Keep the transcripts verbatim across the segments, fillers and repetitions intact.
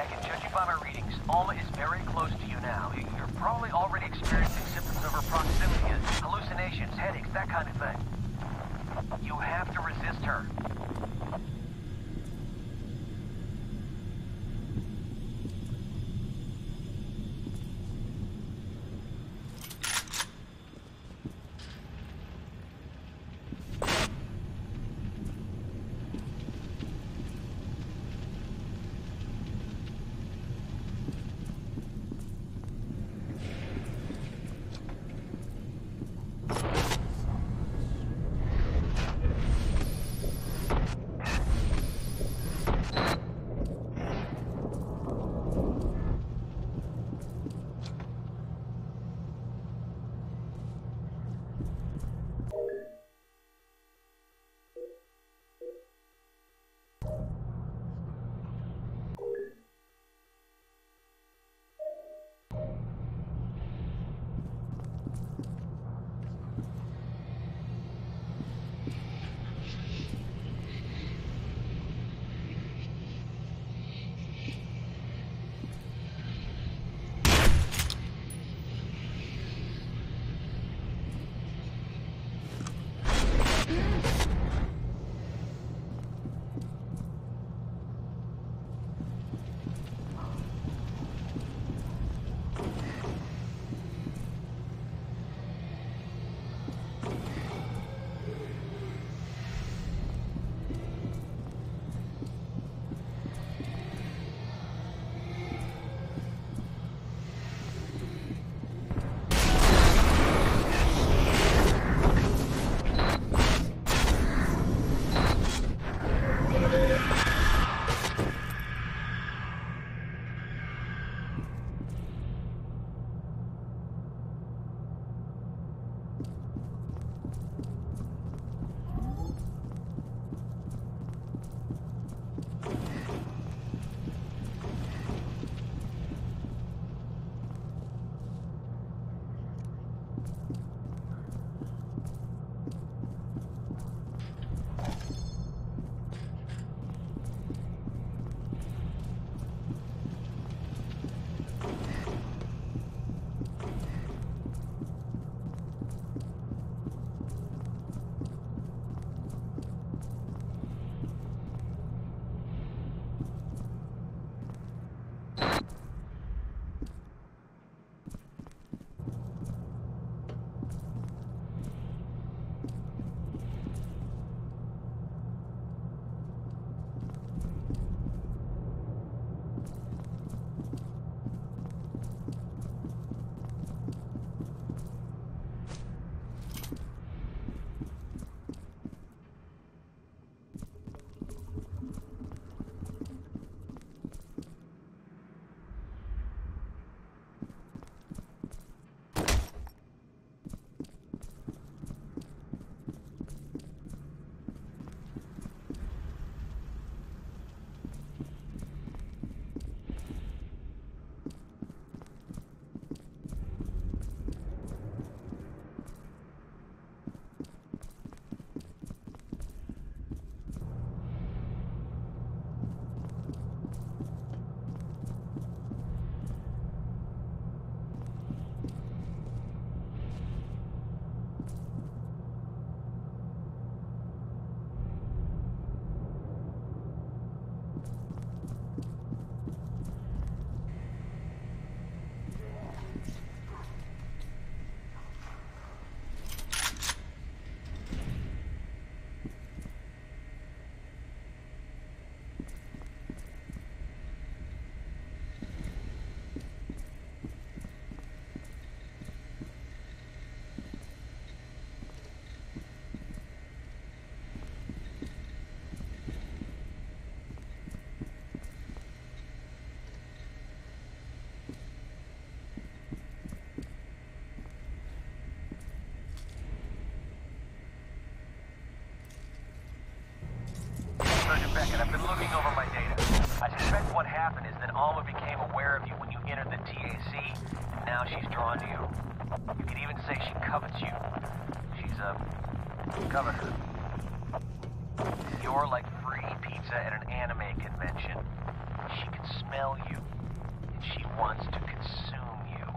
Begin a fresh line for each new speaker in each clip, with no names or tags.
Megan, judging by my readings, Alma is very close to you now. You're probably already experiencing symptoms of her proximity, hallucinations, headaches, that kind of thing. You have to resist her.
Beckett, I've been looking over my data. I suspect what happened is that Alma became aware of you when you entered the T A C, and now she's drawn to you. You could even say she covets you. She's a coveter. You're like free pizza at an anime convention. She can smell smell you, and she wants to consume you.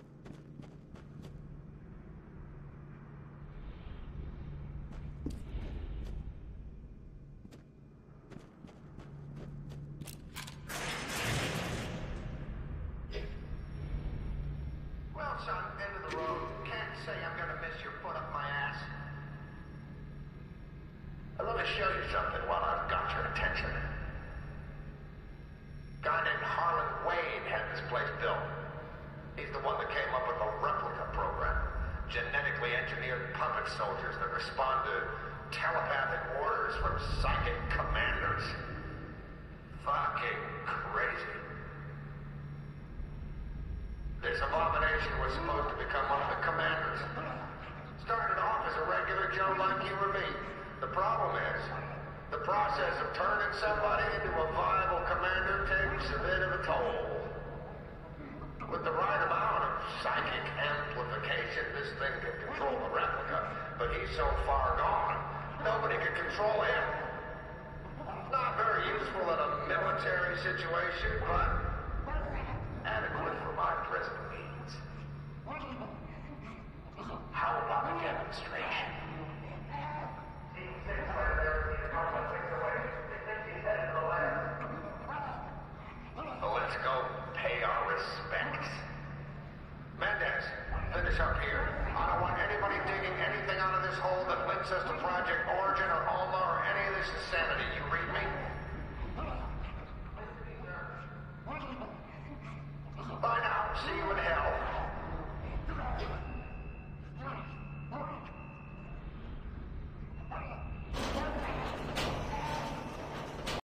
Well, son, end of the road. Can't say I'm gonna miss your foot up my ass. Let me show you something while I've got your attention. Guy named Harlan Wade had this place built. He's the one that came up with the replica program. Genetically engineered puppet soldiers that respond to telepathic orders from psychic commanders. Fucking crazy. This abomination was supposed to become one of the commanders. Started off as a regular Joe like you or me. The problem is, the process of turning somebody into a viable commander takes a bit of a toll. With the right amount of psychic amplification, this thing can control the replica, but he's so far gone, nobody can control him. Not very useful in a military situation, but adequate for my present needs. How about a demonstration? Let's go pay our respects. Mendez, finish up here. I don't want anybody digging anything out of this hole that links us to Project Origin or Alma or any of this insanity you